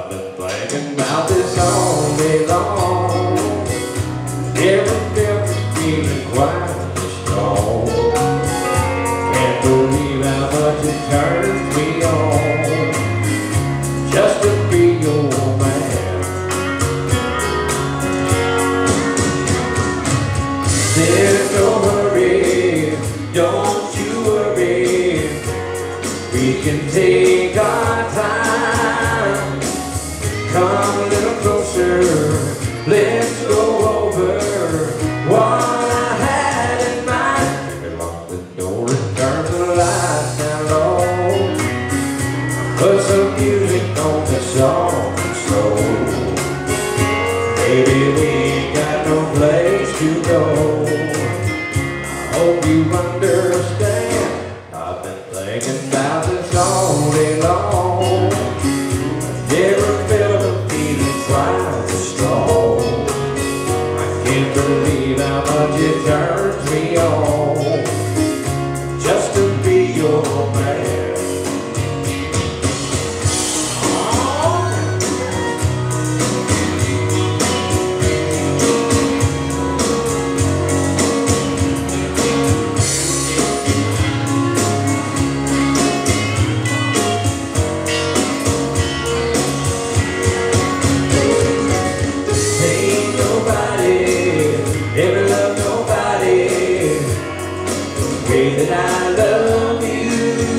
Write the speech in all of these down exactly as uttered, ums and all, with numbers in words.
I've been thinking about this all day long. Never felt the feeling quite this strong. Can't believe how much it turns me on just to be your man. There's no hurry, don't you worry. We can take our time. Come a little closer, let's go over what I had in mind. Lock the door and turn the lights down low. Put some music on the song slow. Baby, we ain't got no place to go. I hope you understand. I've been thinking about this all day long. Never felt a feeling quite this strong. I can't believe how much it turns me on just to be your man. Ever love nobody the way that I love you.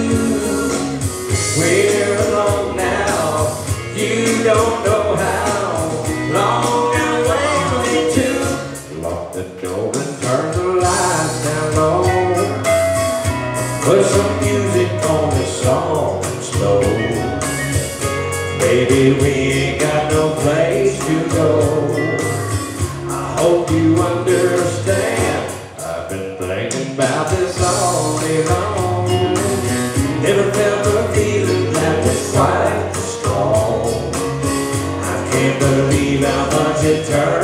We're alone now, you don't know how long I waited to. Lock the door and turn the lights down low. Put some music on the song slow. Baby, we ain't got no place to go. Hope you understand. I've been thinking about this all day long. Never felt a feeling that was quite strong. I can't believe how much it turned